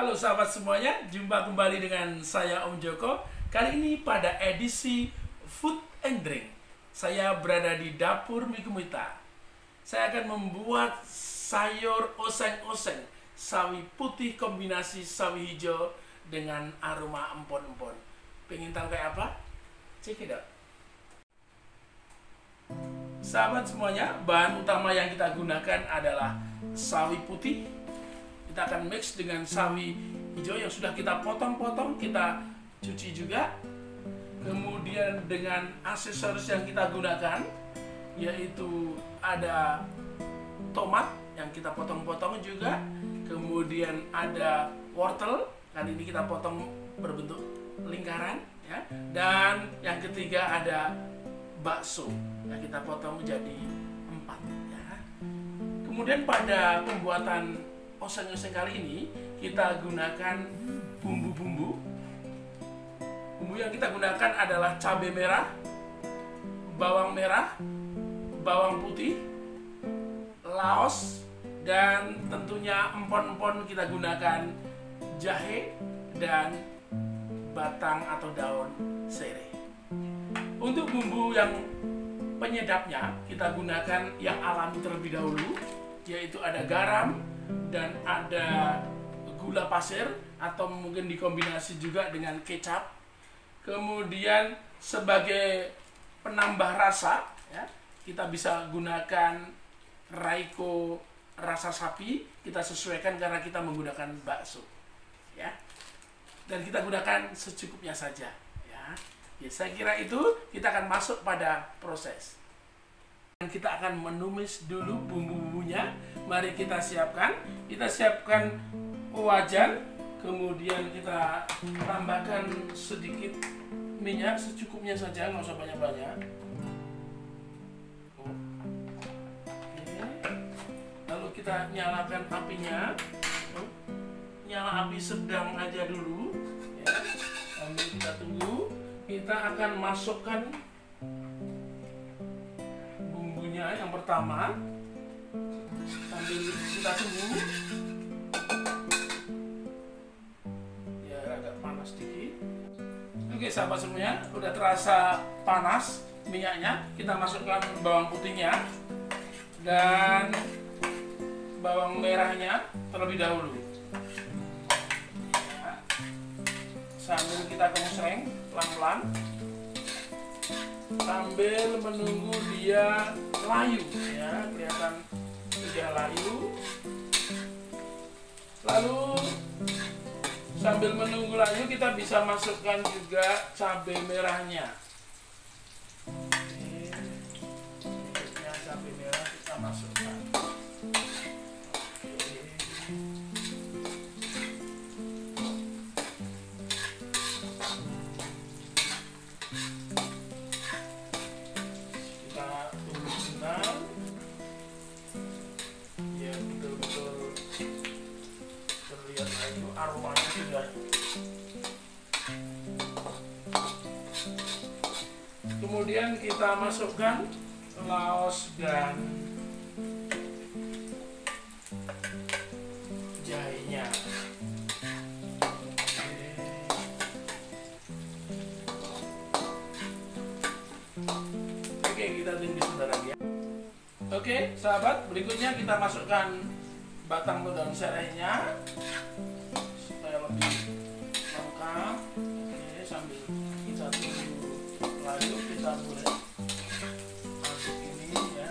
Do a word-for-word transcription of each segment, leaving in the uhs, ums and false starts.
Halo sahabat semuanya, jumpa kembali dengan saya Om Joko. Kali ini pada edisi Food and Drink, saya berada di dapur Mikumuita. Saya akan membuat sayur oseng-oseng, sawi putih kombinasi sawi hijau dengan aroma empon-empon. Pengen tahu kayak apa? Check it out. Sahabat semuanya, bahan utama yang kita gunakan adalah sawi putih. Kita akan mix dengan sawi hijau yang sudah kita potong-potong, kita cuci juga. Kemudian dengan aksesoris yang kita gunakan, yaitu ada tomat yang kita potong-potong juga. Kemudian ada wortel, kali ini kita potong berbentuk lingkaran, ya. Dan yang ketiga ada bakso yang kita potong menjadi empat, ya. Kemudian pada pembuatan oseng-oseng kali ini kita gunakan bumbu-bumbu. Bumbu yang kita gunakan adalah cabai merah, bawang merah, bawang putih, laos, dan tentunya empon-empon kita gunakan jahe dan batang atau daun serai. Untuk bumbu yang penyedapnya kita gunakan yang alami terlebih dahulu, yaitu ada garam dan ada gula pasir atau mungkin dikombinasi juga dengan kecap. Kemudian sebagai penambah rasa, ya, kita bisa gunakan Raiko rasa sapi, kita sesuaikan karena kita menggunakan bakso, ya. Dan kita gunakan secukupnya saja, ya. Ya, saya kira itu kita akan masuk pada proses. Kita akan menumis dulu bumbu-bumbunya. Mari kita siapkan. Kita siapkan wajan. Kemudian kita tambahkan sedikit minyak secukupnya saja, nggak usah banyak-banyak. Oke. Lalu kita nyalakan apinya. Nyala api sedang aja dulu, ya. Sambil kita tunggu, kita akan masukkan yang pertama sambil kita tunggu, ya, agak panas sedikit. Oke sahabat semuanya, udah terasa panas minyaknya. Kita masukkan bawang putihnya dan bawang merahnya terlebih dahulu, ya. Sambil kita koseng pelan-pelan sambil menunggu dia layu, ya, kelihatan sudah layu. Lalu sambil menunggu layu kita bisa masukkan juga cabai merahnya. Oke, berikutnya cabai merah kita masukkan. Aromanya sudah. Kemudian kita masukkan laos dan jahenya. Oke, kita tunggu sebentar lagi, ya. Oke, sahabat, berikutnya kita masukkan batang daun serainya supaya lebih lengkap. Oke, sambil kita tunggu lalu kita boleh aduk ini, ya.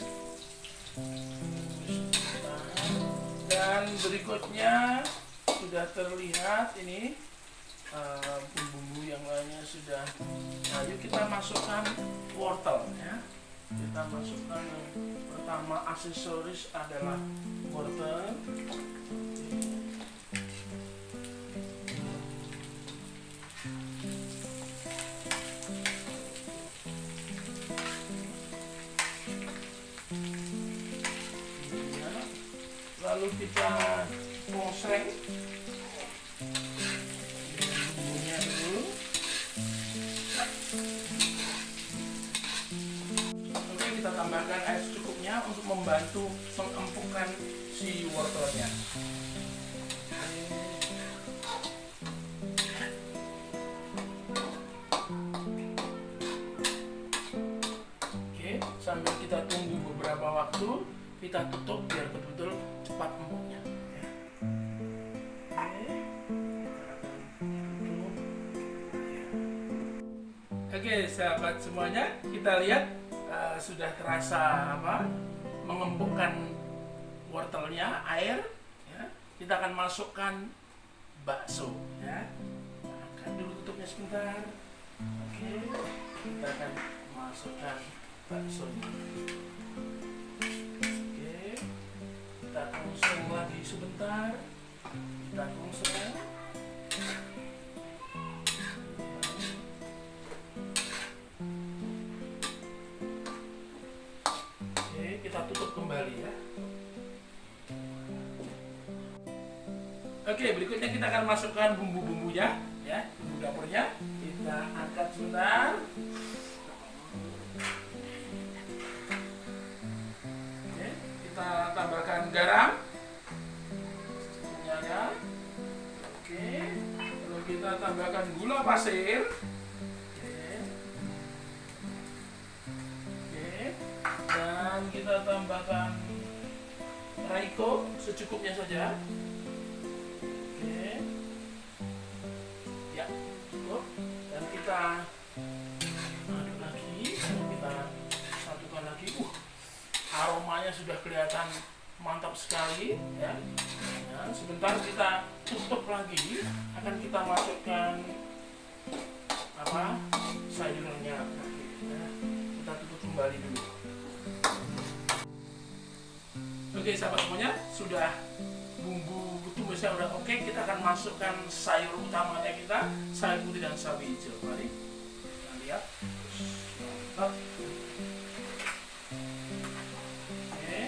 Dan berikutnya sudah terlihat ini uh, bumbu yang lainnya sudah. Nah, yuk kita masukkan wortel, ya. Kita masukkan yang pertama aksesoris adalah wortel. Ya. Lalu kita koseng bumbunya dulu. Oke, kita tambahkan air secukupnya untuk membantu mengempukkan si wortelnya. sambil kita tunggu beberapa waktu, kita tutup biar betul-betul cepat empuknya. Oke, sahabat semuanya, kita lihat uh, sudah terasa apa mengempukkan wortelnya, air. Ya. Kita akan masukkan bakso. Ya. Akan dulu tutupnya sebentar. Oke, kita akan masukkan bakso. Oke, kita kosong lagi sebentar. Kita kosong. Kita tutup kembali ya. Oke, berikutnya kita akan masukkan bumbu-bumbunya ya, bumbu dapurnya. Kita angkat sebentar. Oke, kita tambahkan garam. Ya. Oke, lalu kita tambahkan gula pasir. Dan kita tambahkan raiko secukupnya saja. Oke, ya cukup. Dan kita aduk lagi, kita satukan lagi. Uh, aromanya sudah kelihatan mantap sekali ya. Dan sebentar kita tutup lagi. Akan kita masukkan apa sayurnya. Ya, kita tutup kembali dulu. Oke sahabat semuanya, sudah bumbu tumisnya udah oke, kita akan masukkan sayur utamanya kita, sayur putih dan sawi hijau. Mari kita lihat. Mantap. Oke.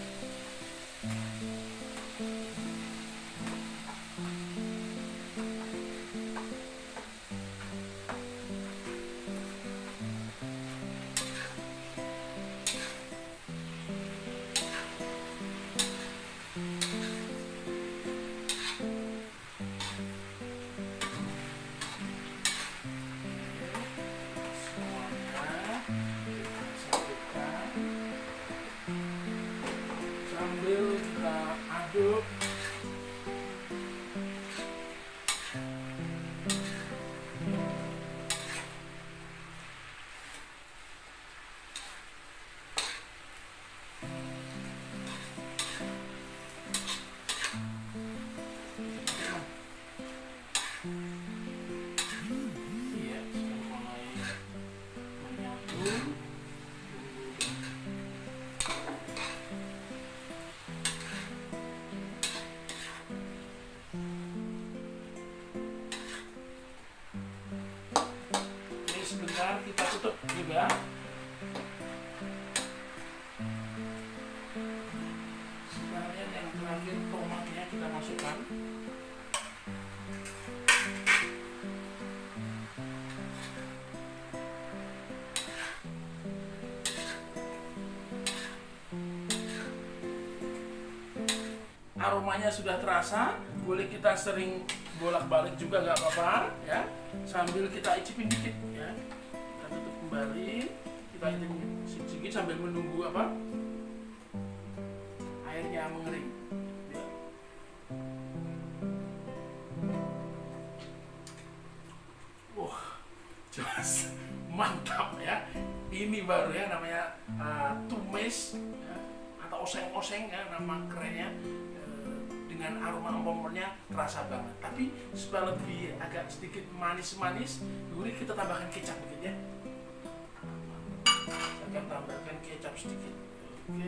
Sambil kita aduk. Iya, sudah mulai menyatu. Sebentar kita tutup juga. Sebenarnya yang terakhir tomatnya kita masukkan. Aromanya sudah terasa, boleh kita sering bolak-balik juga nggak apa-apa ya, sambil kita icipin dikit ya. Kita tutup kembali, kita icipin sedikit sambil menunggu apa airnya mengering ya. Wah, jelas mantap ya. Ini baru ya namanya uh, tumis ya, atau oseng-oseng ya nama kerennya. Dengan aroma empon-emponnya terasa banget, tapi supaya lebih agak sedikit manis-manis, gurih, kita tambahkan kecap dikit ya. Saya akan tambahkan kecap sedikit. Oke.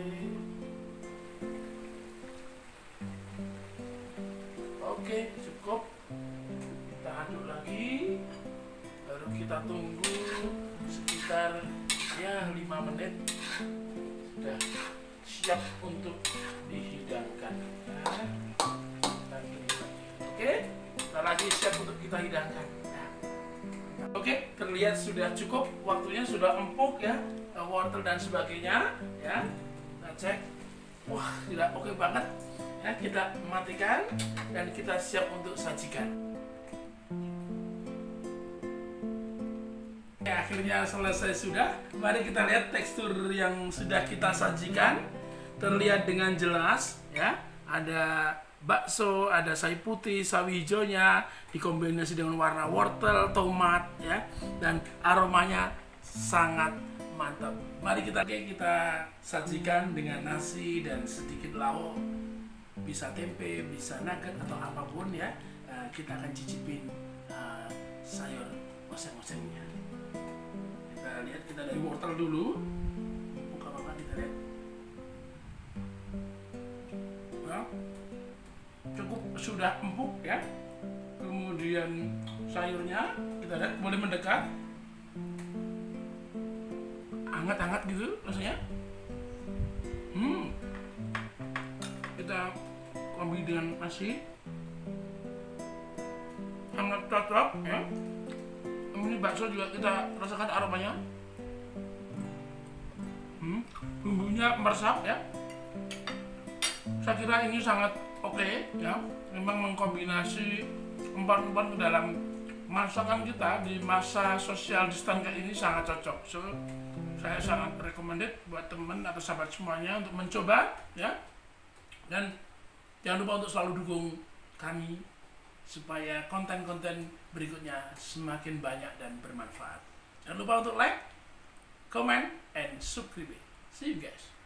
Oke, cukup. Kita aduk lagi, baru kita tunggu sekitar ya lima menit. Sudah siap untuk dihidangkan. Nah. Oke, kita lagi siap untuk kita hidangkan. Oke, terlihat sudah cukup, waktunya sudah empuk ya, wortel dan sebagainya ya. Kita cek, wah sudah oke banget ya. Kita matikan dan kita siap untuk sajikan. Ya, akhirnya selesai sudah. Mari kita lihat tekstur yang sudah kita sajikan. Terlihat dengan jelas ya. Ada bakso, ada sawi putih, sawi hijaunya dikombinasi dengan warna wortel, tomat ya, dan aromanya sangat mantap. Mari kita kita sajikan dengan nasi dan sedikit lauk. Bisa tempe, bisa nugget atau apapun ya. Uh, kita akan cicipin uh, sayur oseng-osengnya. Kita lihat, kita dari wortel dulu. Buka apa kita lihat. Nah, cukup sudah empuk ya. Kemudian sayurnya kita lihat, boleh mendekat. Hangat-hangat gitu rasanya. Hmm. Kita ambil dengan nasi. Sangat cocok ya. Ini bakso juga kita rasakan aromanya. Hmm, bumbunya meresap ya. Saya kira ini sangat oke okay, ya. Memang mengkombinasi empat-empat ke dalam masakan kita di masa social distance kayak ini sangat cocok. So, saya sangat recommended buat teman atau sahabat semuanya untuk mencoba ya. Dan jangan lupa untuk selalu dukung kami supaya konten-konten berikutnya semakin banyak dan bermanfaat. Jangan lupa untuk like, comment, and subscribe. See you guys.